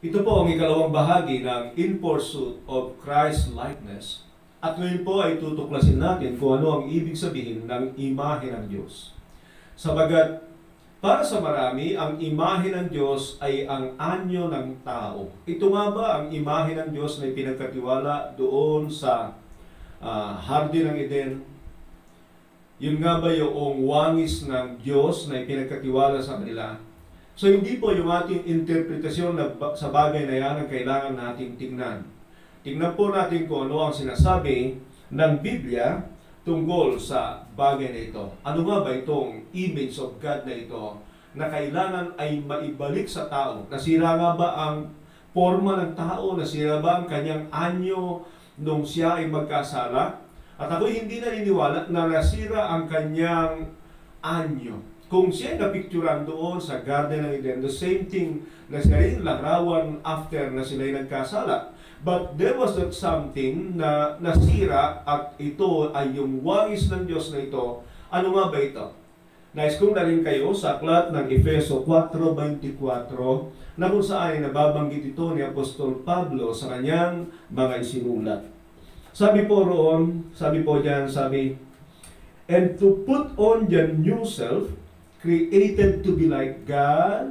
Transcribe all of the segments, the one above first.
Ito po ang ikalawang bahagi ng In Pursuit of Christ-likeness. At ngayon po ay tutuklasin natin kung ano ang ibig sabihin ng imahe ng Diyos. Sabagat para sa marami, ang imahe ng Diyos ay ang anyo ng tao. Ito nga ba ang imahe ng Diyos na pinagkatiwala doon sa Hardin ng Eden? Yun nga ba yung wangis ng Diyos na pinagkatiwala sa kanila? So hindi po yung ating interpretasyon sa bagay na yan ang kailangan natin tingnan. Tingnan po natin kung ano ang sinasabi ng Biblia tungkol sa bagay na ito. Ano nga ba itong image of God na ito na kailangan ay maibalik sa tao? Nasira nga ba ang forma ng tao? Nasira ba ang kanyang anyo nung siya ay magkasala? At ako'y hindi naniniwala na nasira ang kanyang anyo. Kung siya ay napicturan doon sa Garden ng Eden, the same thing na siya rin larawan after na sila ay nagkasala. But there was that something na nasira at ito ay yung wangis ng Diyos na ito. Ano nga ba ito? Nais kong dalhin kayo sa aklat ng Efeso 4:24 na kung saan ay nababanggit ito ni Apostol Pablo sa kanyang mga isinulat. Sabi po roon, sabi, and to put on the new self, created to be like God,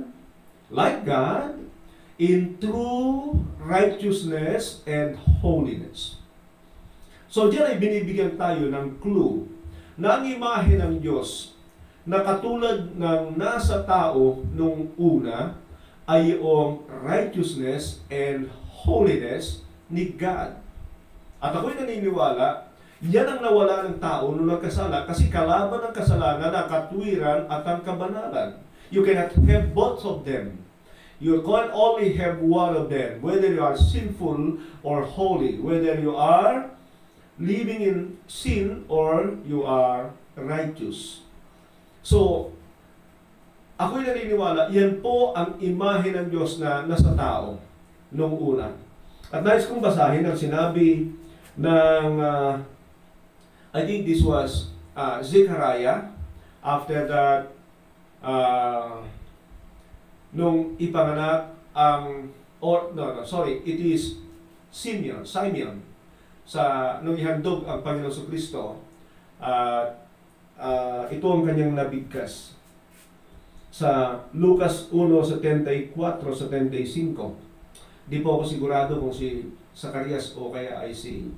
in true righteousness and holiness. So diyan ay binibigyan tayo ng clue na ang imahe ng Diyos na katulad ng nasa tao nung una ay yung righteousness and holiness ni God. At ako'y naniniwala, yan ang nawala ng tao nung nagkasala kasi kalaban ng kasalanan ang katwiran at ang kabanalan. You cannot have both of them. You can only have one of them, whether you are sinful or holy, whether you are living in sin or you are righteous. So, ako'y naniniwala, yan po ang imahe ng Diyos na nasa tao nung una. At nais kong basahin ang sinabi ng I think this was Zechariah. After that, nung ipanganak ang, it is Simeon, nung ihandog ang Panginoon sa Kristo, ito ang kanyang nabigkas. Sa Lucas 1:74-75, di po ako sigurado kung si Zacarias o kaya ay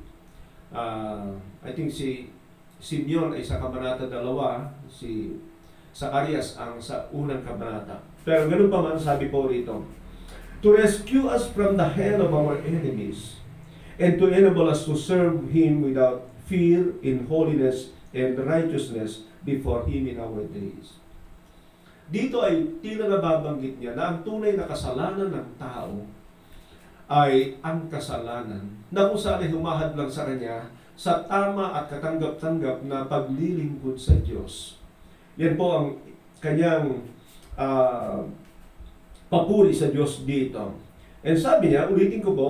I think si Simeon ay sa kabanata 2, si Zacarias ang sa unang kabanata. Pero ganun pa man, sabi po rito, to rescue us from the hand of our enemies and to enable us to serve Him without fear in holiness and righteousness before Him in our days. Dito ay tila nababanggit niya na ang tunay na kasalanan ng tao ay ang kasalanan na kung saan ay humahad lang sa kanya sa tama at katanggap-tanggap na paglilingkod sa Diyos. Yan po ang kanyang papuri sa Diyos dito. And sabi niya, ulitin ko po,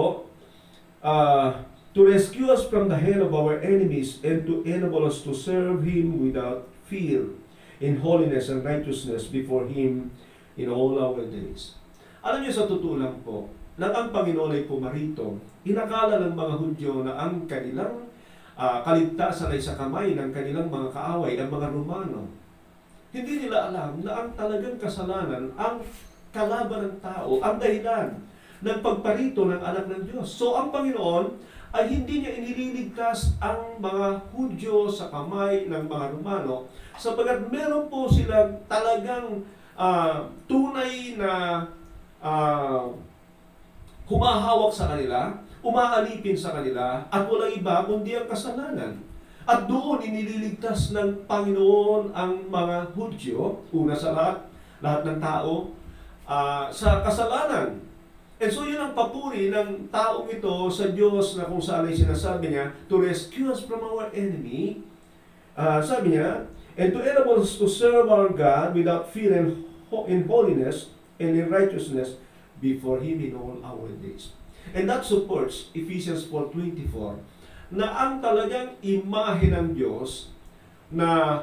to rescue us from the hand of our enemies and to enable us to serve Him without fear in holiness and righteousness before Him in all our days. Alam niyo, sa totoo lang po, nang ang Panginoon ay pumarito, inakala ng mga Hudyo na ang kanilang kaligtasan ay sa kamay ng kanilang mga kaaway, ang mga Romano. Hindi nila alam na ang talagang kasalanan, ang kalaban ng tao, ang dahilan ng pagparito ng anak ng Diyos. So ang Panginoon ay hindi niya iniligtas ang mga Hudyo sa kamay ng mga Romano, sapagat meron po silang talagang tunay na humahawak sa kanila, umaalipin sa kanila, at walang iba kundi ang kasalanan. At doon inililigtas ng Panginoon ang mga Hudyo, una sa lahat ng tao, sa kasalanan. And so yun ang papuri ng taong ito sa Diyos na kung saan ay sinasabi niya, to rescue us from our enemy, sabi niya, and to enable us to serve our God without fear and in holiness and in righteousness before Him in all our days. And that supports Ephesians 4:24 na ang talagang imahe ng Diyos na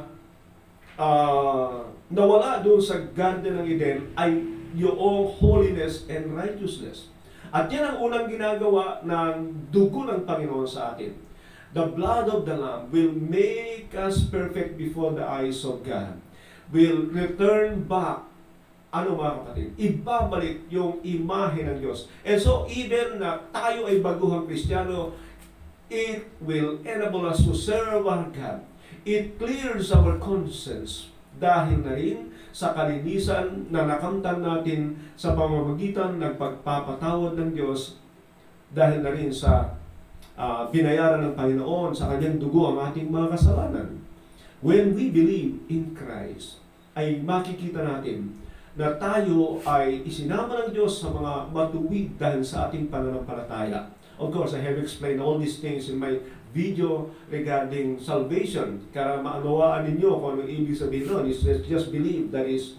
nawala doon sa Garden ng Eden ay yung holiness and righteousness. At yan ang unang ginagawa ng dugo ng Panginoon sa atin. The blood of the Lamb will make us perfect before the eyes of God. Will return back, ano mga kapatid, ibabalik yung imahe ng Diyos. And so, even na tayo ay baguhang Kristiyano, it will enable us to serve our God. It clears our conscience dahil na rin sa kalinisan na nakamtan natin sa pamamagitan ng pagpapatawad ng Diyos dahil na rin sa binayaran ng Panginoon sa kanyang dugo ang ating mga kasalanan. When we believe in Christ, ay makikita natin na tayo ay isinama ng Diyos sa mga matuwid dahil sa ating pananampalataya. Of course, I have explained all these things in my video regarding salvation. Kaya maunawaan ninyo kung anong ibig sabihin nun. It's just believe, that is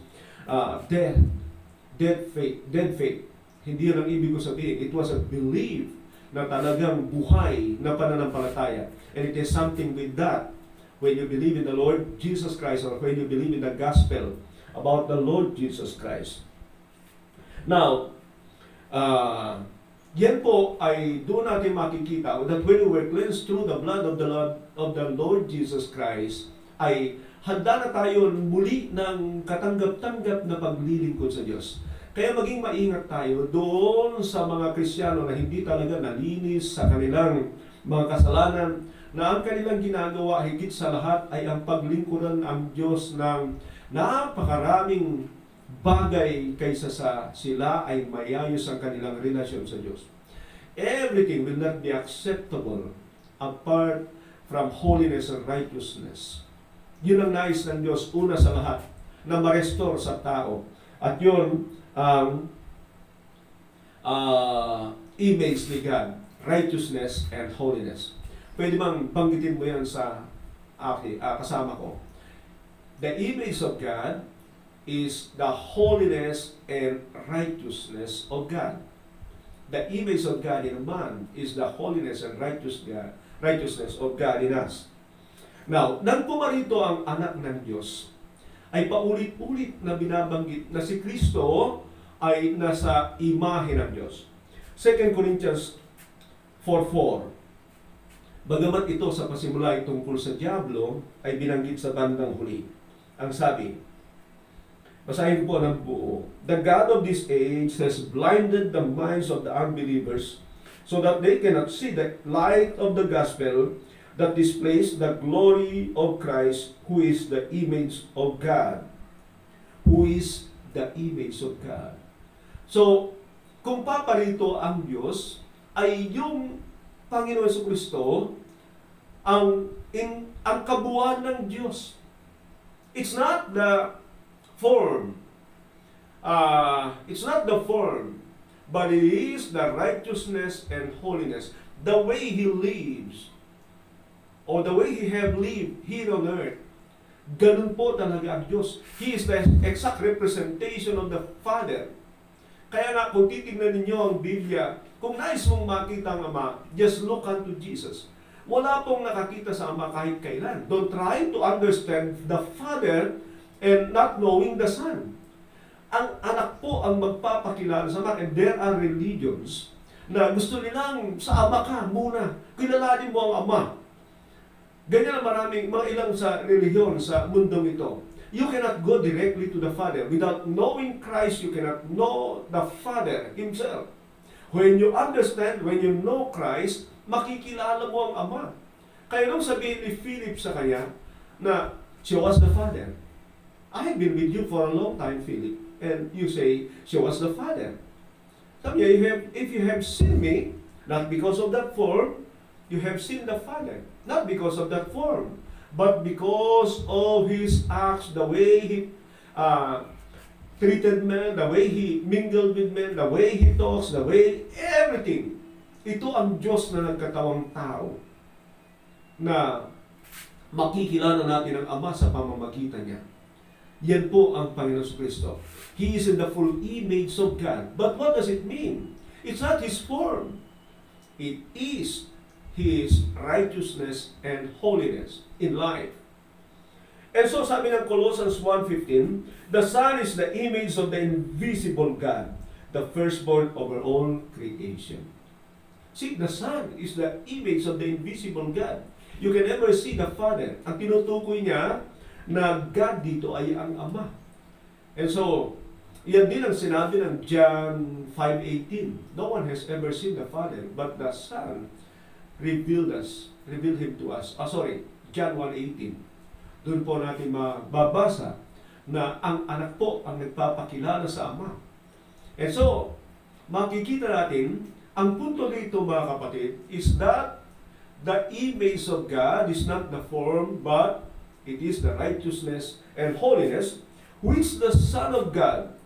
dead faith. Hindi yun ang ibig ko sabihin. It was a belief na talagang buhay na pananampalataya. And it is something with that. When you believe in the Lord Jesus Christ, or when you believe in the gospel about the Lord Jesus Christ. Now, yan po ay doon natin makikita that when we were cleansed through the blood of the Lord Jesus Christ, ay handa na tayo muli ng katanggap-tanggap na paglilingkod sa Diyos. Kaya maging maingat tayo doon sa mga Kristiyano na hindi talaga nalinis sa kanilang mga kasalanan, na ang kanilang ginagawa higit sa lahat ay ang paglingkuran ang Diyos ng napakaraming bagay kaysa sa sila ay mayayos ang kanilang relasyon sa Diyos. Everything will not be acceptable apart from holiness and righteousness. Yun ang nais ng Diyos una sa lahat, na ma-restore sa tao. At yun ang image ni God, righteousness and holiness. Pwede bang banggitin mo yan sa kasama ko? The image of God is the holiness and righteousness of God. The image of God in man is the holiness and righteousness of God in us. Now, nang pumarito ang anak ng Diyos, ay paulit-ulit na binabanggit na si Kristo ay nasa imahe ng Diyos. 2 Corinthians 4:4. Bagamat ito sa pasimula ay tungkol sa Diablo, ay binanggit sa bandang huli. Ang sabi, basahin po ng buo, the God of this age has blinded the minds of the unbelievers so that they cannot see the light of the gospel that displays the glory of Christ, who is the image of God. Who is the image of God. So, kung paparito ang Diyos, ay yung Panginoon Jesucristo ang kabuuan ng Diyos. It's not the form. It's not the form, but it is the righteousness and holiness. The way He lives, or the way He have lived here on earth, ganun po talaga ang Diyos. He is the exact representation of the Father. Kaya nga, kung titignan ninyo ang Biblia, kung nais mong makita ang Ama, just look unto Jesus. Wala pong nakakita sa Ama kahit kailan. Don't try to understand the Father and not knowing the Son. Ang anak po ang magpapakilala sa Ama, and there are religions na gusto nilang sa Ama ka muna. Kilalanin mo ang Ama. Ganyan ang maraming, mga ilang sa relihiyon sa mundong ito. You cannot go directly to the Father. Without knowing Christ, you cannot know the Father Himself. When you understand, when you know Christ, makikilala mo ang Ama. Kaya nung sabihin ni Philip sa kanya, na, show us the Father. I have been with you for a long time, Philip. And you say, show us the Father. Sabi niya, if you have seen me, not because of that form, you have seen the Father. Not because of that form, but because of His acts, the way He treated men, the way He mingled with men, the way He talks, the way, everything. Ito ang Diyos na nagkatawang tao na makikilala natin ang Ama sa pamamagitan niya. Yan po ang Panginoon Kristo. He is in the full image of God. But what does it mean? It's not His form. It is His righteousness and holiness in life. And so sabi ng Colossians 1:15, the Son is the image of the invisible God, the firstborn over all creation. See, the Son is the image of the invisible God. You can never see the Father. Ang tinutukoy niya na God dito ay ang Ama. And so, yan din ang sinabi ng John 5:18. No one has ever seen the Father, but the Son revealed Him to us. John 1:18. Doon po natin mababasa na ang anak po ang nagpapakilala sa Ama. And so, makikita natin, ang punto dito mga kapatid, is that the image of God is not the form, but it is the righteousness and holiness, which the Son of God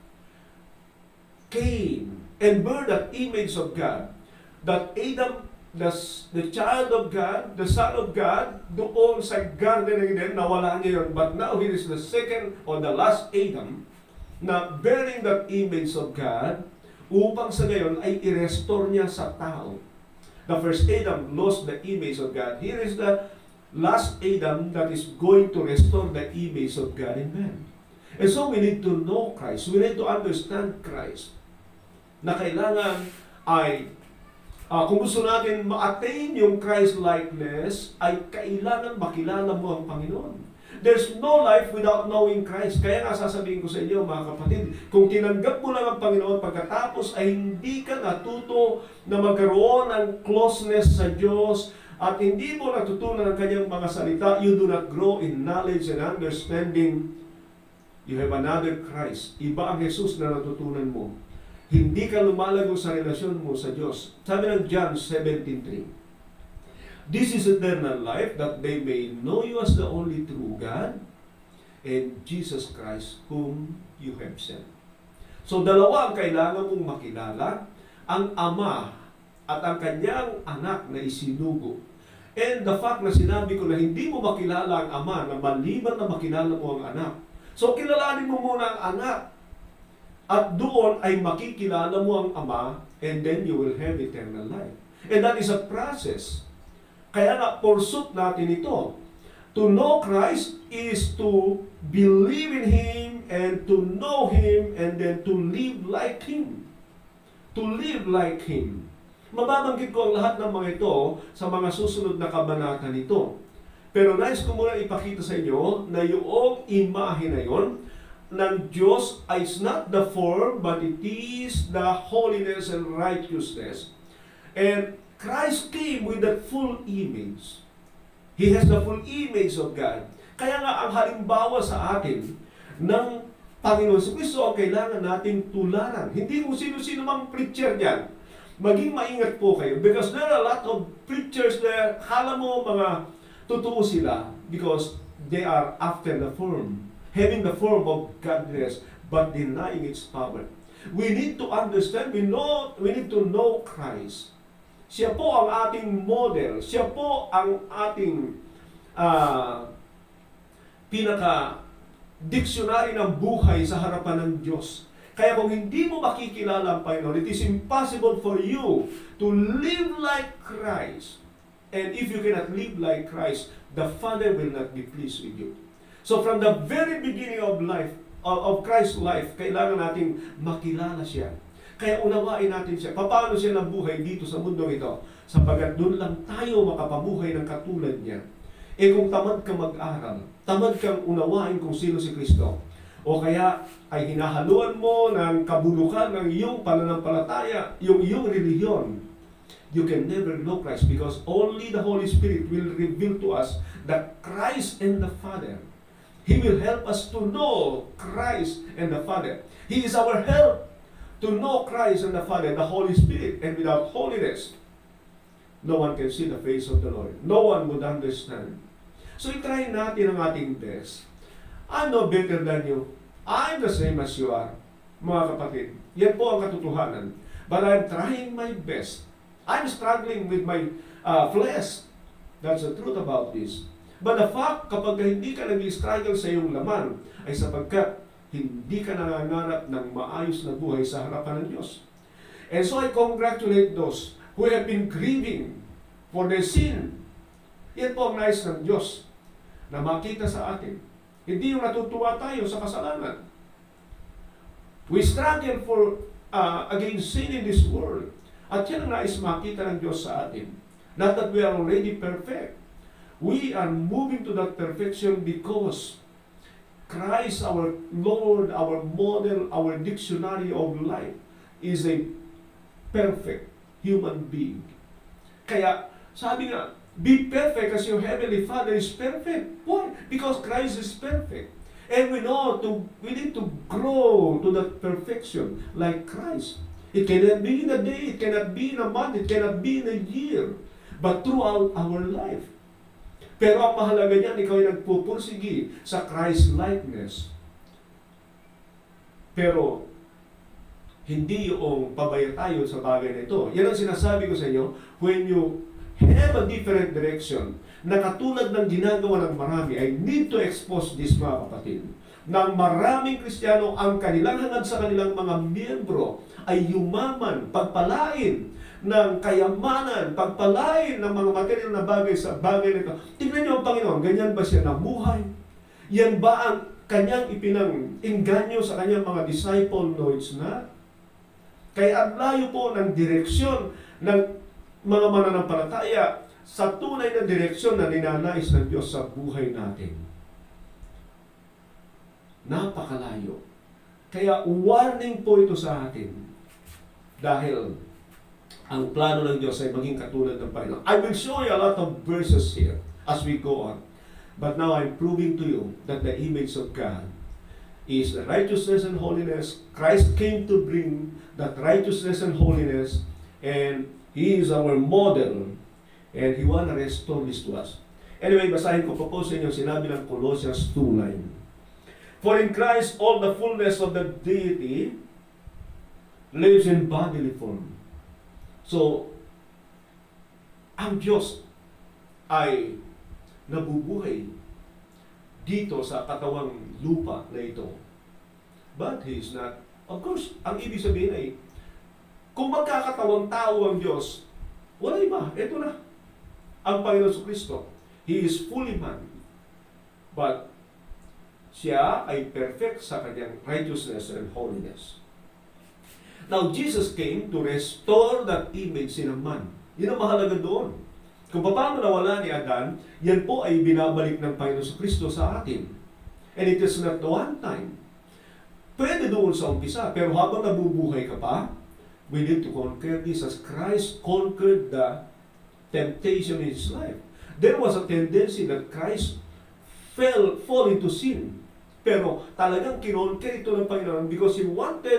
came and bore that image of God. That Adam, the child of God, the Son of God, doon sa Garden of Eden, nawala niya yun. But now he is the second or the last Adam na bearing that image of God, upang sa ngayon ay i-restore niya sa tao. The first Adam lost the image of God. Here is the last Adam that is going to restore the image of God in man. And so we need to know Christ. We need to understand Christ. Na kailangan ay, kung gusto natin ma-attain yung Christ-likeness, ay kailangan makilala mo ang Panginoon. There's no life without knowing Christ. Kaya nga sasabihin ko sa inyo mga kapatid, kung tinanggap mo lang ang Panginoon pagkatapos ay hindi ka natuto na magkaroon ng closeness sa Diyos at hindi mo natutunan ang kanyang mga salita, you do not grow in knowledge and understanding. You have another Christ. Iba ang Jesus na natutunan mo. Hindi ka lumalago sa relasyon mo sa Diyos. Sabi ng John 17:3. This is eternal life, that they may know you as the only true God and Jesus Christ whom you have sent. So dalawa ang kailangan mong makilala, ang Ama at ang kanyang anak na isinugo. And the fact na sinabi ko na hindi mo makilala ang Ama na maliban na makilala mo ang anak. So kilalanin mo muna ang anak at doon ay makikilala mo ang Ama and then you will have eternal life. And that is a process. Kaya nga, pursuit natin ito. To know Christ is to believe in Him and to know Him and then to live like Him. To live like Him. Mababanggit ko ang lahat ng mga ito sa mga susunod na kabanata nito. Pero nais ko muna ipakita sa inyo na yung imahe na yon ng Diyos is not the form, but it is the holiness and righteousness. And Christ came with that full image. He has the full image of God. Kaya nga ang halimbawa sa atin ng Panginoon sa Kristo ang kailangan natin tularan. Hindi kung sino-sino mang preacher dyan. Maging maingat po kayo because there are a lot of preachers there. Kala mo mga totoo sila because they are after the form. Having the form of godliness but denying its power. We need to understand, we need to know Christ. Siya po ang ating model. Siya po ang ating pinaka-dictionary ng buhay sa harapan ng Diyos. Kaya kung hindi mo makikilala ang Panginoon, it is impossible for you to live like Christ. And if you cannot live like Christ, the Father will not be pleased with you. So from the very beginning of life, of Christ's life, kailangan nating makilala siya. Kaya unawain natin siya. Paano siya nabuhay dito sa mundo ito? Sapagat doon lang tayo makapabuhay ng katulad niya. Eh kung tamad kang mag-aral, tamad kang unawain kung sino si Kristo, o kaya ay hinahaluan mo ng kabulukan ng iyong pananampalataya, yung iyong relihiyon, you can never know Christ because only the Holy Spirit will reveal to us that Christ and the Father. He will help us to know Christ and the Father. He is our help. To know Christ and the Father, the Holy Spirit, and without holiness, no one can see the face of the Lord. No one would understand. So, itry natin ang ating best. I'm no better than you. I'm the same as you are. Mga kapatid, yan po ang katotohanan. But I'm trying my best. I'm struggling with my flesh. That's the truth about this. But the fact, kapag hindi ka nag-struggle sa iyong laman, ay sapagkat hindi ka nangangarap ng maayos na buhay sa harapan ng Diyos. And so I congratulate those who have been grieving for their sin. Yan po ang nais ng Diyos na makita sa atin. Hindi yung natutuwa tayo sa kasalanan. We struggle for against sin in this world. At yan ang nais makita ng Diyos sa atin. Not that we are already perfect. We are moving to that perfection because Christ, our Lord, our model, our dictionary of life, is a perfect human being. Kaya, sabi nga, be perfect as your Heavenly Father is perfect. Why? Because Christ is perfect. And we need to grow to that perfection like Christ. It cannot be in a day, it cannot be in a month, it cannot be in a year, but throughout our life. Pero ang mahalaga niyan, ikaw ay nagpupursigi sa Christ-likeness. Pero, hindi yung pabaya tayo sa bagay na ito. Yan ang sinasabi ko sa inyo, when you have a different direction, na katulad ng ginagawa ng marami, I need to expose this, mga kapatid, ng maraming Kristiyano ang kanilang hangad sa kanilang mga miyembro ay yumaman, pagpalain ng kayamanan, pagpalain ng mga material na bagay sa bagay nito. Tingnan niyo ang Panginoon, ganyan ba siya namuhay? Yan ba ang kanyang ipinang-inganyo sa kanyang mga disciple? No, it's not. Kaya ang layo po ng direksyon ng mga mananampalataya sa tunay na direksyon na ninanais ng Diyos sa buhay natin. Napakalayo. Kaya warning po ito sa atin. Dahil ang plano ng Diyos ay maging katulad ng Panginoon. I will show you a lot of verses here as we go on. But now I'm proving to you that the image of God is the righteousness and holiness. Christ came to bring that righteousness and holiness, and He is our model, and He wanna restore this to us. Anyway, basahin ko po sa inyo sinabi ng Colossians 2:9. For in Christ all the fullness of the deity lives in bodily form. So, ang Diyos ay nabubuhay dito sa katawang lupa na ito. But He is not. Of course, ang ibig sabihin ay, kung magkakatawang tao ang Diyos, wala iba. Ito na. Ang Panginoon Kristo. He is fully man. But, siya ay perfect sa kanyang righteousness and holiness. Now, Jesus came to restore that image in a man. Yun ang mahalaga doon. Kung paano nawala ni Adan, yan po ay binabalik ng Panginoon Kristo sa atin. And it is not one time. Pwede doon sa umpisa, pero habang nabubuhay ka pa, we need to conquer this as Christ conquered the temptation in His life. There was a tendency that Christ fall into sin. Pero talagang kinonquer ito ng Panginoon because He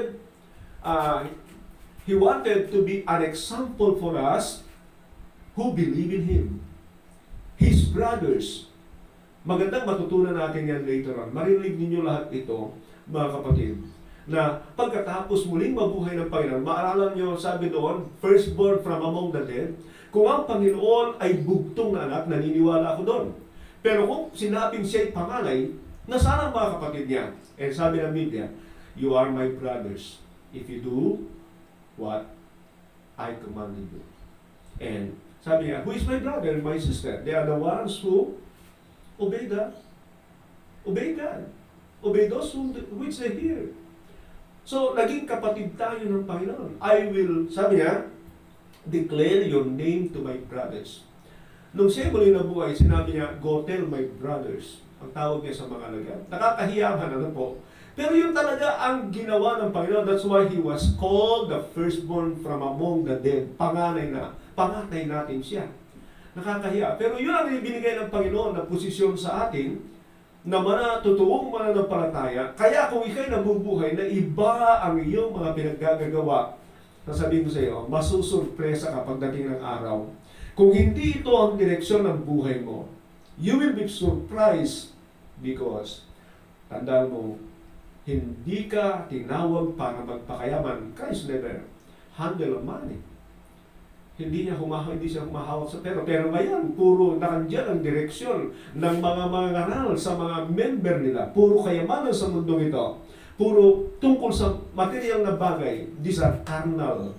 wanted to be an example for us who believe in Him. His brothers. Magandang matutunan natin yan later on. Marinig ninyo lahat ito, mga kapatid, na pagkatapos muling mabuhay ng Panginoon, maaralan nyo, sabi doon, firstborn from among the dead, kung ang Panginoon ay bugtong na anak, naniniwala ako doon. Pero kung sinabing siya'y panganay, nasaan ang mga kapatid niya? And sabi ng Biblia, you are my brothers if you do what I commanded you. And sabi niya, who is my brother and my sister? They are the ones who obey God. Obey God. Obey those which they hear. So, naging kapatid tayo ng Panginoon. I will, sabi niya, declare your name to my brothers. Nung siya muli nabuhay, sinabi niya, go tell my brothers. Ang tawag niya sa mga alagad. Nakakahiyahan, ano po? Pero yun talaga ang ginawa ng Panginoon. That's why He was called the firstborn from among the dead. Panganay natin siya. Nakakahiya. Pero yun ang ibinigay ng Panginoon na posisyon sa atin, na totoong mananampalataya. Kaya kung ikay nabubuhay na iba ang iyong mga pinaggagawa, sasabihin ko sa iyo, masusurpresa ka pagdating ng araw. Kung hindi ito ang direksyon ng buhay mo, you will be surprised because, tandaan mo, hindi ka tinawag para magpakayaman. Christ never handle money. Hindi siya humahawak sa pera. Pero ngayon, puro nakandyan ang direksyon ng mga mangangaral sa mga member nila. Puro kayamanan sa mundong ito. Puro tungkol sa material na bagay. These are carnal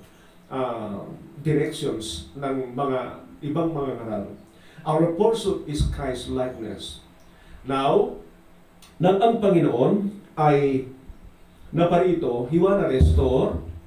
directions ng mga ibang mangangaral. Our pursuit is Christ-likeness. Now, nang ang Panginoon ay naparito, He wanna restore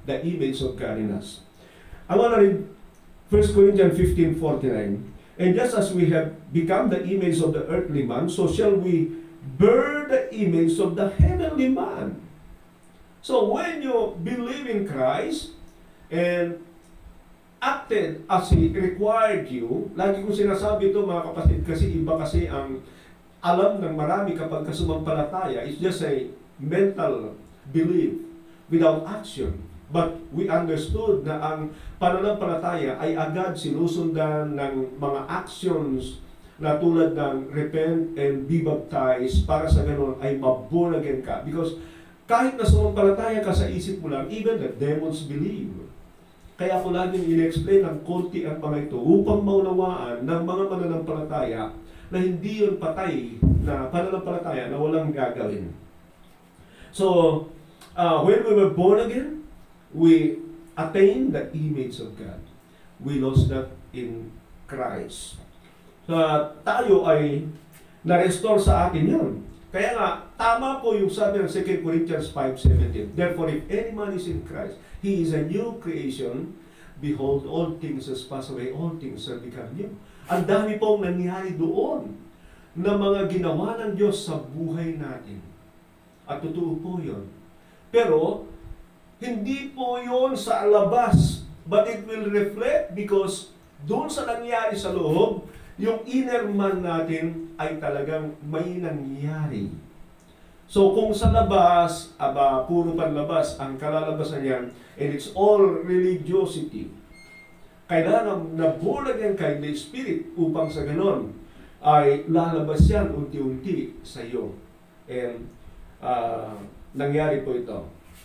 the image of God in us. I want to read 1 Corinthians 15:49. And just as we have become the image of the earthly man, so shall we bear the image of the heavenly man. So when you believe in Christ and acted as He required you, lagi kong sinasabi ito mga kapatid, kasi iba kasi ang alam ng marami kapag kasumampalataya, it's just a mental belief without action. But we understood na ang pananampalataya ay agad sinusundan ng mga actions na tulad ng repent and be baptized para sa ganun ay maborn again ka. Because kahit na sumampalataya ka sa isip mo lang, even the demons believe. Kaya ako laging in-explain ng konti ang mga ito upang maunawaan ng mga mananampalataya na hindi yun patay na pananampalataya na walang gagawin. So, when we were born again, we attained the image of God. We lost that in Christ. So, tayo ay na-restore sa atin yun. Kaya nga, tama po yung sabi ng 2 Corinthians 5:17. Therefore, if any man is in Christ, he is a new creation. Behold, all things has passed away, all things have become new. Ang dami pong nangyari doon na mga ginawa ng Diyos sa buhay natin. At totoo po yun. Pero, hindi po yun sa labas, but it will reflect because doon sa nangyari sa loob, yung inner man natin ay talagang may nangyari. So kung sa labas, puro panlabas ang kalalabasan niyan, and it's all religiosity, kailangan na born again kay the Spirit upang sa ganon ay lalabas yan unti-unti sa iyo. And nangyari po ito.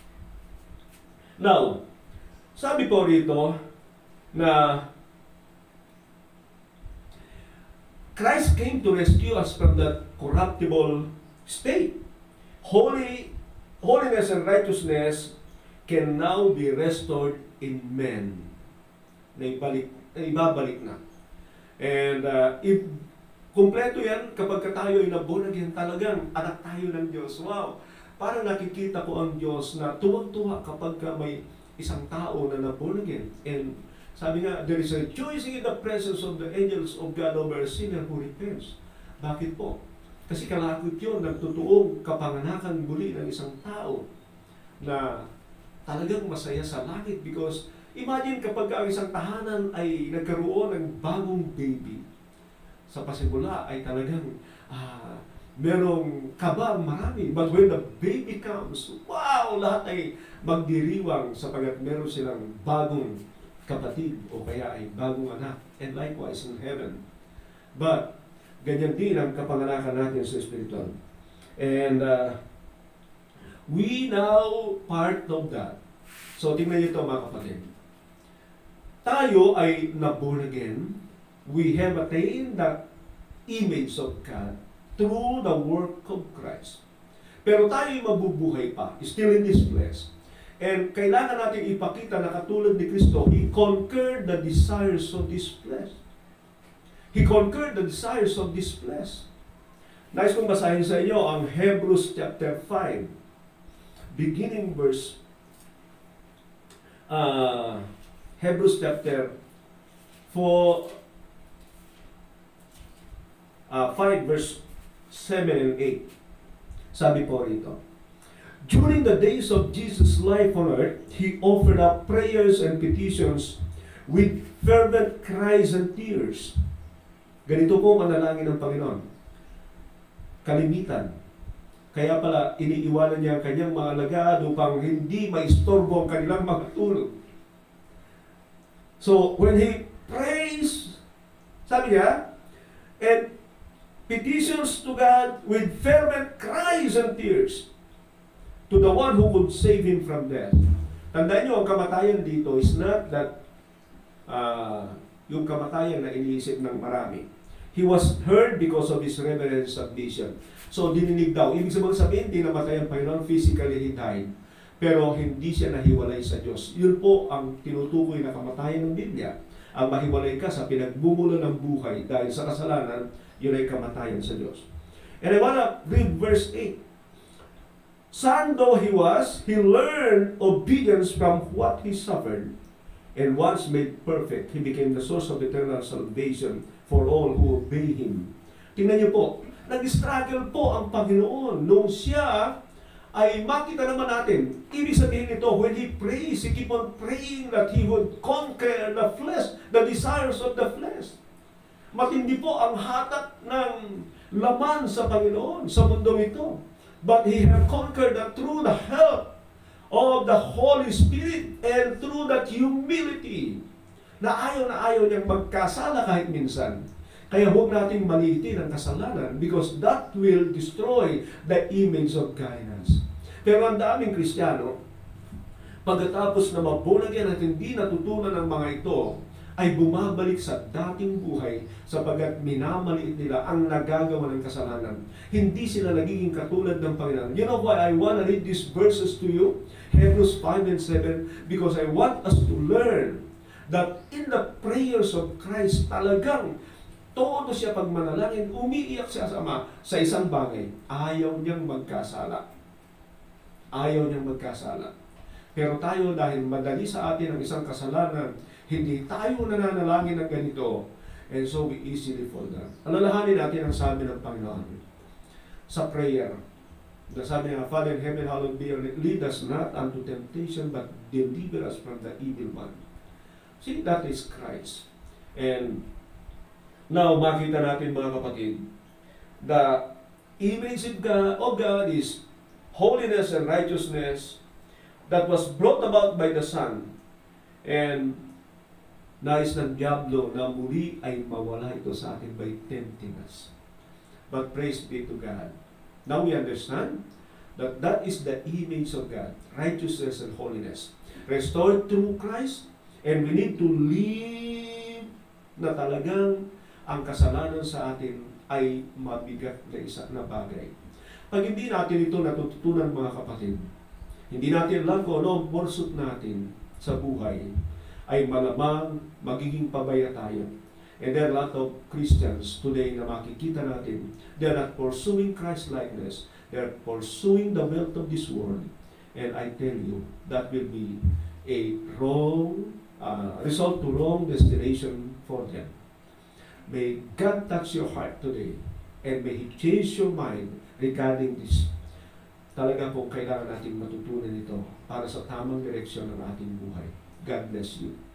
Now, sabi po rito na Christ came to rescue us from that corruptible state. Holiness and righteousness can now be restored in men. Ibabalik na. And if kumpleto yan, kapag tayo ay naborn again, talagang anak tayo ng Diyos. Wow! Parang nakikita ko ang Diyos na tuwag-tuwa kapag may isang tao na naborn again. And sabi nga, there is a rejoicing in the presence of the angels of God over a sinner who repents. Bakit po? Kasi kalakot yun, nagtutuong kapanganakan muli ng isang tao na talagang masaya sa langit. Because imagine kapag ang isang tahanan ay nagkaroon ng bagong baby, sa pasimula ay talagang merong kaba marami. But when the baby comes, wow! Lahat ay magdiriwang sapagat meron silang bagong kapatid o kaya ay bagong anak. And likewise in heaven. But ganyan din ang kapanganakan natin sa spiritual. And we now part of that. So tingnan niyo ito mga kapatid. Tayo ay na-born again. We have attained that image of God through the work of Christ. Pero tayo ay mabubuhay pa, still in this flesh. And kailangan natin ipakita na katulad ni Kristo, He conquered the desires of this flesh. He conquered the desires of this flesh. Nais kong basahin sa inyo ang Hebrews chapter 5, beginning verse, Hebrews chapter 5 verse 7 and 8. Sabi po rito, during the days of Jesus' life on earth, He offered up prayers and petitions with fervent cries and tears. Ganito po manalangin ng Panginoon. Kalimitan. Kaya pala, iniiwanan niya ang kanyang mga alagad upang hindi maistorbo ang kanilang mga tulog. So, when He prays, sabi niya, and petitions to God with fervent cries and tears, to the one who could save him from death. Tandaan niyo, ang kamatayan dito is not that yung kamatayan na iniisip ng marami. He was heard because of his reverent submission. So, dininig daw. Ibig sabihin, di namatay ang Panginoon, physically he died. Pero hindi siya nahiwalay sa Diyos. Yun po ang tinutukoy na kamatayan ng Biblia. Ang mahiwalay ka sa pinagbumulan ng buhay dahil sa kasalanan, yun ay kamatayan sa Diyos. And I wanna read verse 8. Son though he was, he learned obedience from what he suffered. And once made perfect, he became the source of eternal salvation for all who obey him. Tingnan niyo po, nag-struggle po ang Panginoon nung siya ay makita naman natin. Ibig sabihin nito, when he prays, he keep on praying that he would conquer the flesh, the desires of the flesh. Matindi po ang hatak ng laman sa Panginoon sa mundong ito. But he have conquered that through the help of the Holy Spirit and through that humility na ayaw niyang magkasala kahit minsan. Kaya huwag nating maliitin ang kasalanan because that will destroy the image of godliness. Pero ang daming Kristiyano, pagkatapos na mabunagyan at hindi natutunan ng mga ito, ay bumabalik sa dating buhay sapagkat minamaliit nila ang nagagawa ng kasalanan. Hindi sila nagiging katulad ng Panginoon. You know why I want to read these verses to you? Hebrews 5 and 7, because I want us to learn that in the prayers of Christ, talagang todo siya pag manalangin, umiiyak siya sa Ama sa isang bagay. Ayaw niyang magkasala. Ayaw niyang magkasala. Pero tayo, dahil madali sa atin ang isang kasalanan, hindi tayo nananalangin ng ganito, and so we easily fall down. Alalahanin natin ang sabi ng Panginoon sa prayer. Sabi niya, Father in heaven, hallowed be your name. Lead us not unto temptation, but deliver us from the evil one. See, that is Christ. And now, makita natin mga kapatid, the image of God is holiness and righteousness that was brought about by the Son. And nais ng Diablo na muli ay mawala ito sa atin by tempting us. But praise be to God. Now we understand that that is the image of God, righteousness and holiness. Restored through Christ, and we need to live na talagang ang kasalanan sa atin ay mabigat na isa na bagay. Pag hindi natin ito natututunan mga kapatid, hindi natin alam kung ano ang pursuit natin sa buhay, ay malamang magiging pabaya tayo. And there are a lot of Christians today na makikita natin, they are not pursuing Christ-likeness, they are pursuing the wealth of this world. And I tell you, that will be a wrong result to wrong destination for them. May God touch your heart today, and may He change your mind regarding this. Talaga po kailangan natin matutunan ito para sa tamang direksyon ng ating buhay. God bless you.